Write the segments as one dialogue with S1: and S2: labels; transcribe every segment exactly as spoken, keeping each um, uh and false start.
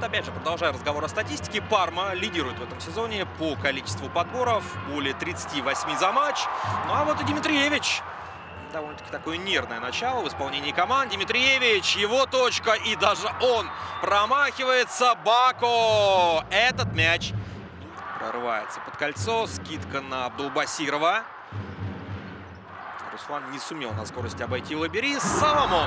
S1: Вот опять же, продолжая разговор о статистике, Парма лидирует в этом сезоне по количеству подборов, более тридцати восьми за матч. Ну а вот и Димитриевич. Довольно-таки такое нервное начало в исполнении команд. Димитриевич, его точка, и даже он промахивается. Бако! Этот мяч прорывается под кольцо. Скидка на Абдулбасирова. Руслан не сумел на скорости обойти Лабери. Соломон.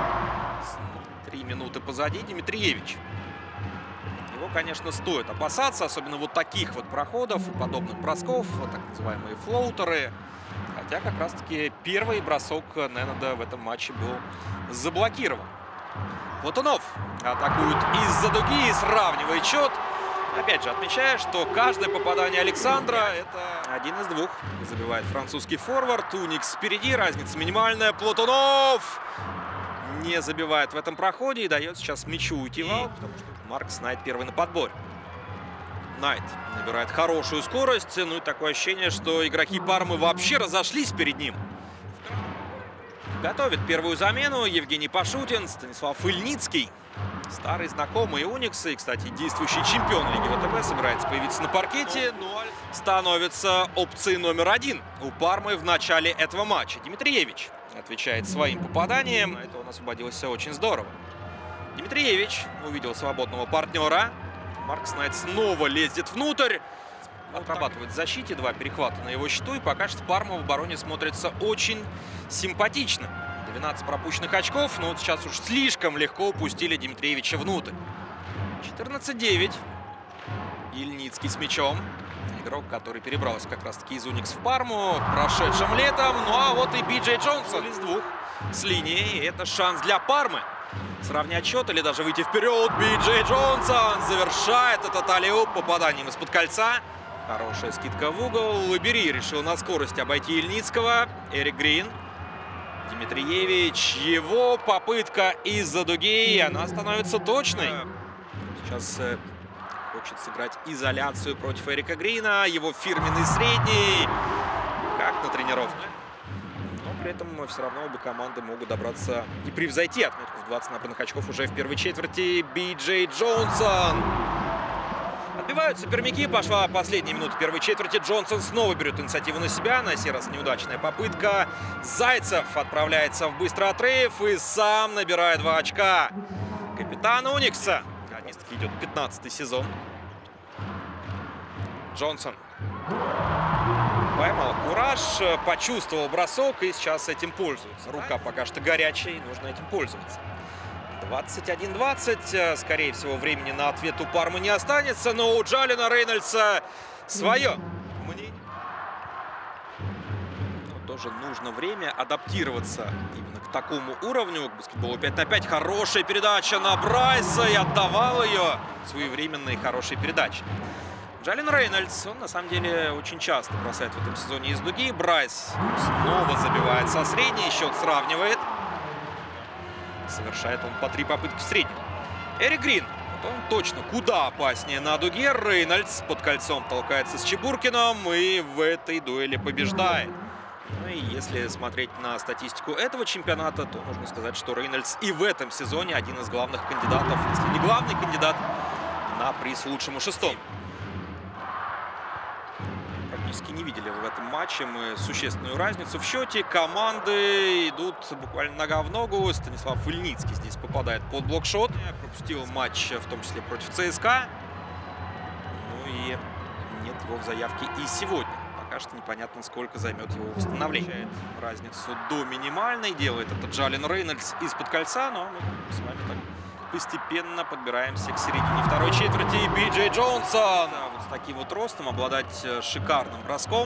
S1: Три минуты позади. Димитриевич. Его, конечно, стоит опасаться, особенно вот таких вот проходов, подобных бросков, вот так называемые флоутеры. Хотя как раз-таки первый бросок Ненада в этом матче был заблокирован. Платунов атакует из-за дуги и сравнивает счет. Опять же, отмечаю, что каждое попадание Александра — это один из двух. Забивает французский форвард. Уникс впереди, разница минимальная. Платунов не забивает в этом проходе и дает сейчас мячу уйти, потому что Маркс Найт первый на подборе. Найт набирает хорошую скорость. Ну и такое ощущение, что игроки Пармы вообще разошлись перед ним. Готовит первую замену Евгений Пашутин, Станислав Ильницкий. Старый знакомый Уникса и, кстати, действующий чемпион Лиги ВТБ собирается появиться на паркете. Но становится опцией номер один у Пармы в начале этого матча. Димитриевич отвечает своим попаданием. Это он освободился очень здорово. Димитриевич увидел свободного партнера. Маркс Найт снова лезет внутрь. Отрабатывает в защите. Два перехвата на его счету. И пока что Парма в обороне смотрится очень симпатично. двенадцать пропущенных очков. Но вот сейчас уж слишком легко упустили Димитриевича внутрь. четырнадцать девять. Ильницкий с мячом. Игрок, который перебрался как раз-таки из Уникс в Парму прошедшим летом. Ну а вот и Би Джей Джонсон из двух с линии. И это шанс для Пармы сравнять счет или даже выйти вперед. Би Джей Джонсон завершает этот аллей-оп попаданием из-под кольца. Хорошая скидка в угол. Лабери решил на скорости обойти Ильницкого. Эрик Грин. Димитриевич. Его попытка из-за дуги. И она становится точной. Сейчас э, хочет сыграть изоляцию против Эрика Грина. Его фирменный средний. Как на тренировке. Но при этом все равно обе команды могут добраться и превзойти отметку в двадцать набранных очков уже в первой четверти. Би Джей Джонсон. Отбиваются пермяки. Пошла последняя минута первой четверти. Джонсон снова берет инициативу на себя. На сей раз неудачная попытка. Зайцев отправляется в быстрый отрыв и сам набирает два очка. Капитан Уникса. Наконец-таки идет пятнадцатый сезон. Джонсон поймал кураж, почувствовал бросок и сейчас этим пользуется. Рука пока что горячая, и нужно этим пользоваться. двадцать один двадцать. Скорее всего, времени на ответ у Пармы не останется, но у Джалина Рейнольдса свое мнение. Но тоже нужно время адаптироваться именно к такому уровню. К баскетболу пять на пять. Хорошая передача на Брайса, и отдавал ее своевременной хорошей передачей. Джалин Рейнольдс, он на самом деле очень часто бросает в этом сезоне из дуги. Брайс снова забивает со средней, счет сравнивает. Совершает он по три попытки в среднем. Эрик Грин, вот он точно куда опаснее на дуге. Рейнольдс под кольцом толкается с Чебуркиным и в этой дуэли побеждает. Ну и если смотреть на статистику этого чемпионата, то нужно сказать, что Рейнольдс и в этом сезоне один из главных кандидатов, если не главный кандидат, на приз лучшему шестому. Практически не видели в этом матче мы существенную разницу в счете. Команды идут буквально нога в ногу. Станислав Ильницкий здесь попадает под блокшот. Пропустил матч, в том числе против ЦСКА. Ну и нет его в заявке и сегодня. Пока что непонятно, сколько займет его восстановление. Разницу до минимальной. Делает это Джалин Рейнольдс из-под кольца. Но мы с вами так постепенно подбираемся к середине второй четверти. Би Джей Джонсон. Вот с таким вот ростом обладать шикарным броском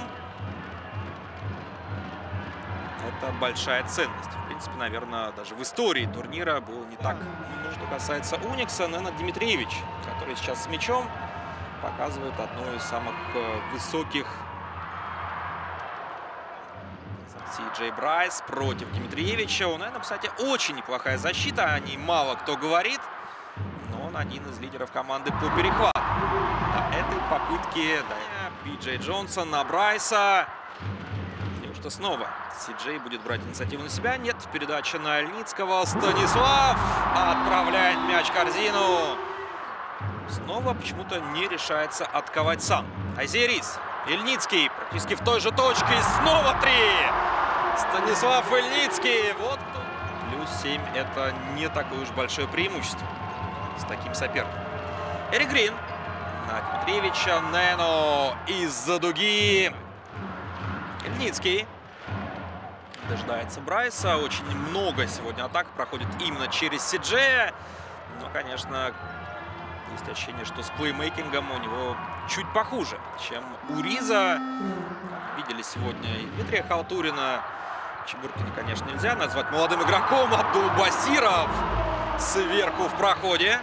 S1: — это большая ценность. В принципе, наверное, даже в истории турнира было не так. Что касается Уникса, Ненад Димитриевич, который сейчас с мячом показывает одну из самых высоких. Си Джей Брайс против Димитриевича. У Нена, кстати, очень неплохая защита. О ней мало кто говорит. Но он один из лидеров команды по перехвату. До этой попытки да, Би Джей Джонсон на Брайса. Неужто снова Си Джей будет брать инициативу на себя? Нет. Передача на Ильницкого. Станислав отправляет мяч в корзину. снова почему-то не решается атаковать сам. Айзей Рис. Ильницкий практически в той же точке. И снова три. Станислав Ильницкий. Вот кто. Плюс семь – это не такое уж большое преимущество с таким соперником. Эрик Грин на Дмитриевича. Нено из-за дуги. Ильницкий. Дожидается Брайса. Очень много сегодня атак проходит именно через Си-Джея. Но, конечно, есть ощущение, что с плеймейкингом у него чуть похуже, чем у Риза. Видели сегодня и Дмитрия Халтурина. Чебуркина, конечно, нельзя назвать молодым игроком. Абдулбасиров сверху в проходе.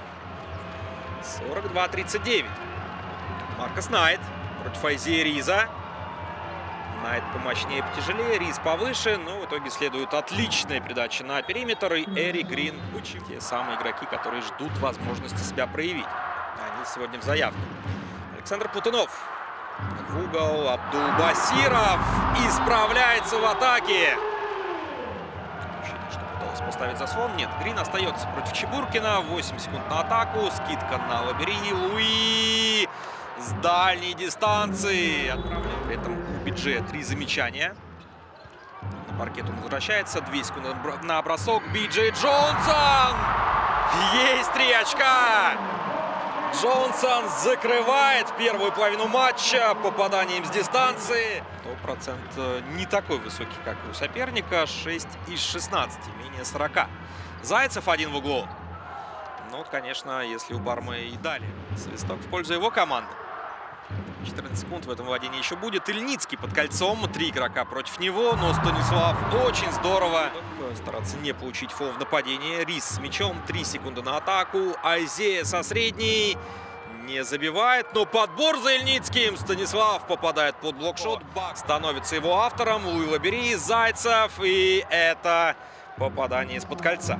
S1: сорок два тридцать девять. Маркос Найт против Айзея Риза. Найт помощнее, потяжелее, Риз повыше, но в итоге следует отличная передача на периметр. И Эрик Грин, те самые игроки, которые ждут возможности себя проявить. Они сегодня в заявке. Александр Путунов в угол. Абдулбасиров исправляется в атаке. Ощущение, что пытался поставить заслон. Нет, Грин остается против Чебуркина. восемь секунд на атаку. Скидка на Лабери. Луи с дальней дистанции отправляет. При этом у Биджея три замечания. На паркет он возвращается. две секунды на бросок. Биджей Джонсон! Есть три очка! Джонсон закрывает первую половину матча попаданием с дистанции. То процент не такой высокий, как у соперника. шесть из шестнадцати, менее сорока. Зайцев один в углу. Ну, вот, конечно, если у Пармы и дали свисток в пользу его команды. четырнадцать секунд в этом владении еще будет. Ильницкий под кольцом. Три игрока против него. Но Станислав очень здорово стараться не получить фол в нападении. Рис с мячом. три секунды на атаку. Айзея со средней. Не забивает. Но подбор за Ильницким. Станислав попадает под блокшот. Бак становится его автором. Луи Лабери, Зайцев. И это попадание из-под кольца.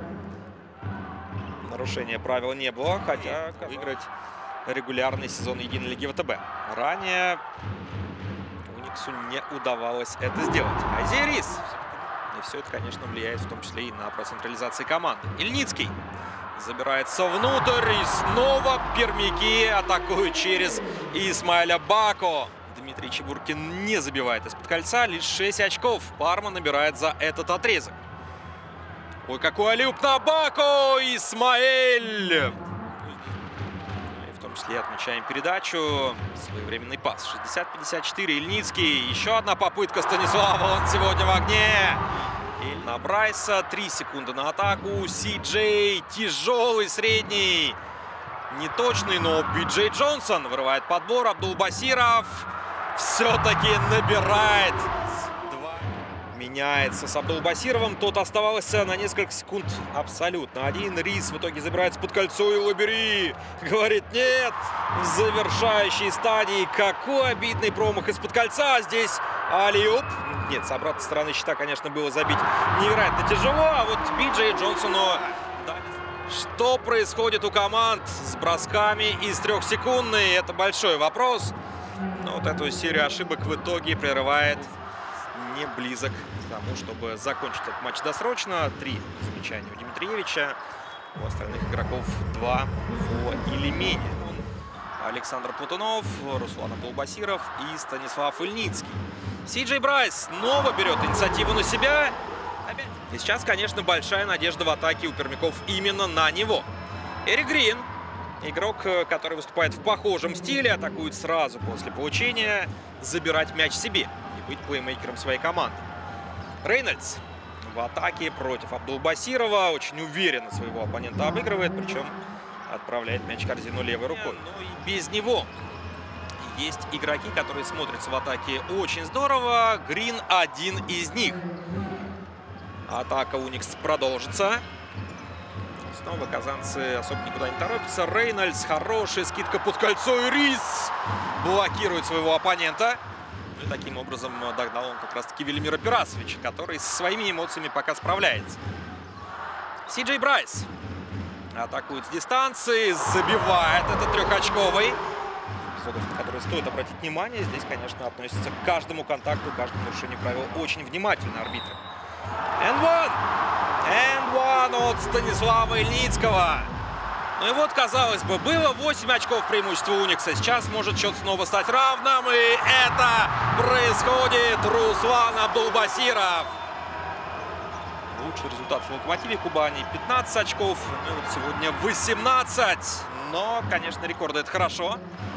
S1: Нарушения правил не было. Хотя выиграть регулярный сезон единой лиги ВТБ. Ранее Униксу не удавалось это сделать. Айзей Рис. И все это, конечно, влияет в том числе и на процент реализации команды. Ильницкий забирается внутрь. И снова пермяки атакуют через Исмаэля Бако. Дмитрий Чебуркин не забивает из-под кольца. Лишь шесть очков Парма набирает за этот отрезок. Ой, какой алюб на Бако! Исмаэль! В том числе отмечаем передачу. Своевременный пас. шестьдесят пятьдесят четыре. Ильницкий. Еще одна попытка Станислава. Он сегодня в огне. И на Брайса. три секунды на атаку. Си-Джей. Тяжелый средний. Неточный, но Биджей Джонсон вырывает подбор. Абдулбасиров все-таки набирает. Меняется с Абдулбасировым. Тот оставался на несколько секунд абсолютно один. Рис в итоге забирается под кольцо. И Лабери говорит: нет, в завершающей стадии. Какой обидный промах из-под кольца. Здесь алиуп. Нет, с обратной стороны щита, конечно, было забить невероятно тяжело. А вот Биджей Джонсону... Что происходит у команд с бросками из трехсекундной? Это большой вопрос. Но вот эту серию ошибок в итоге прерывает... не близок к тому, чтобы закончить этот матч досрочно. Три замечания у Дмитриевича. У остальных игроков два фола или менее. Александр Путунов, Руслан Абдулбасиров и Станислав Ильницкий. Си-Джей Брайс снова берет инициативу на себя. И сейчас, конечно, большая надежда в атаке у пермяков именно на него. Эрик Грин, игрок, который выступает в похожем стиле, атакует сразу после получения, забирать мяч себе. Быть плеймейкером своей команды. Рейнольдс в атаке против Абдулбасирова. Очень уверенно своего оппонента обыгрывает. Причем отправляет мяч в корзину левой рукой. Но и без него есть игроки, которые смотрятся в атаке очень здорово. Грин один из них. Атака Уникс продолжится. Снова казанцы особо никуда не торопятся. Рейнольдс, хорошая скидка под кольцо. И Рис блокирует своего оппонента. И таким образом догнал он как раз-таки Велимира Пирасовича, который со своими эмоциями пока справляется. Си-Джей Брайс атакует с дистанции, забивает этот трехочковый. Эпизодов, на которые стоит обратить внимание. Здесь, конечно, относится к каждому контакту, к каждому нарушению правил очень внимательно арбитры. энд один! энд один от Станислава Ильницкого. Ну и вот, казалось бы, было восемь очков преимущества Уникса. Сейчас может счет снова стать равным. И это происходит. Руслан Абдулбасиров. Лучший результат в Локомотиве Кубани. пятнадцать очков. Ну, вот сегодня восемнадцать. Но, конечно, рекорды это хорошо.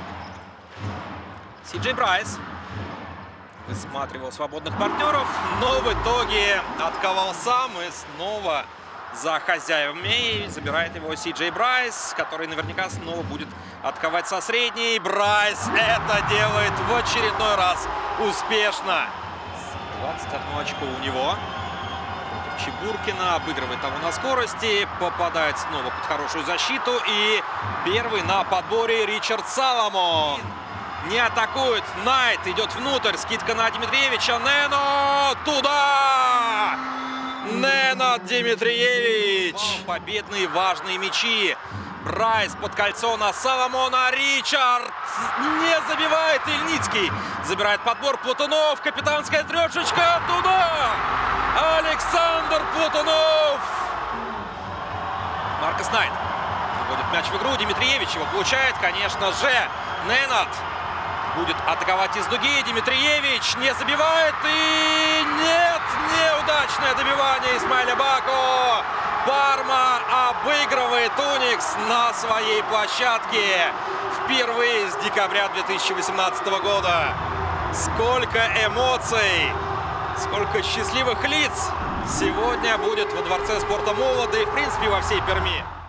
S1: Си Джей Брайс высматривал свободных партнеров, но в итоге отковал сам и снова за хозяевами. И забирает его Си Джей Брайс, который наверняка снова будет отковать со средней. Брайс это делает в очередной раз успешно. двадцать одно очко у него. Чебуркина обыгрывает того на скорости, попадает снова под хорошую защиту. И первый на подборе Ричард Саломон. Не атакует. Найт идет внутрь. Скидка на Дмитриевича. Нено туда! Ненад Дмитриевич. Победные важные мячи. Брайс под кольцо на Соломона. Ричард не забивает. Ильницкий забирает подбор. Платунов. Капитанская трешечка. Туда! Александр Платунов. Маркос Найт вводит мяч в игру. Дмитриевич его получает, конечно же. Ненад будет атаковать из дуги. Дмитриевич не забивает. И нет, неудачное добивание Исмаиля Бако. Парма обыгрывает Уникс на своей площадке. Впервые с декабря две тысячи восемнадцатого года. Сколько эмоций, сколько счастливых лиц сегодня будет во Дворце спорта Молоды и, в принципе, во всей Перми.